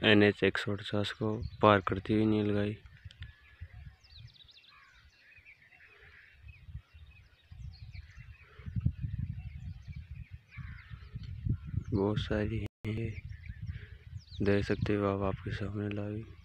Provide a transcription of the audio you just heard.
NH 150 को पार करती हुई नीलगाई। बहुत सारी है, देख सकते हो आप, आपके सामने लाइव।